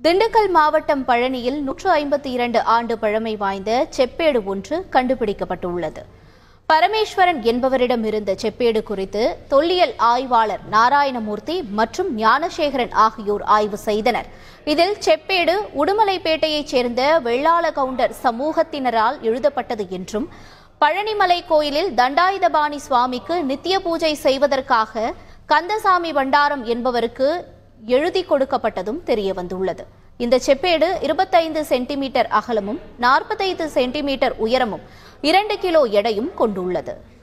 திண்டுக்கல் மாவட்டம் பழனியில் 152 ஆண்டு பழமை வாய்ந்த செப்பேடு ஒன்று கண்டுபிடிக்கப்பட்டுள்ளது. பரமேஸ்வரன் என்பவரிடம் இருந்த செப்பேடு குறித்து தொல்லியல் ஆய்வாளர் நாராயணமூர்த்தி மற்றும் ஞானசேகரன் ஆகியோர் ஆய்வு செய்தனர். இதில் செப்பேடு உடுமலைப்பேட்டையைச் சேர்ந்த வெள்ளாள கவுண்டர் சமூகத்தினரால் எழுதப்பட்டது என்றும், பழனிமலை கோயிலில் தண்டாயுதபாணி சுவாமிக்கு நித்திய பூஜை செய்வதற்காக கந்தசாமி பண்டாரம் என்பவருக்கு எழுதி கொடுக்கப்பட்டதும் தெரியவந்துள்ளது. இந்த செப்பேடு 25 சென்டிமீட்டர் அகலமும் 45 சென்டிமீட்டர் உயரமும் 2 கிலோ எடையும் கொண்டுள்ளது.